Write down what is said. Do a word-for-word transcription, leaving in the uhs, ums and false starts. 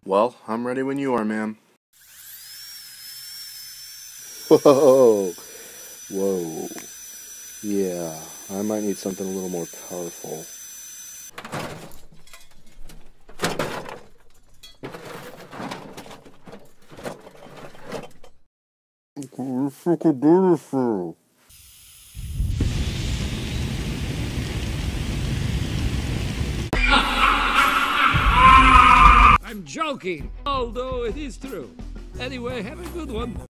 Well, I'm ready when you are, ma'am. Whoa. Whoa. Yeah, I might need something a little more powerful. I'm joking, although it is true. Anyway, have a good one.